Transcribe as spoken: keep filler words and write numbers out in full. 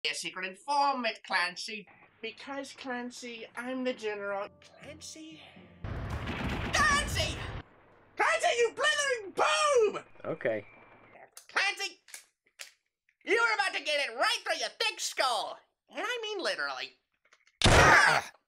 A secret informant, Clancy. Because, Clancy, I'm the general. Clancy? Clancy! Clancy, you blithering boob! Okay. Clancy! You were about to get it right through your thick skull. And I mean literally. Ah!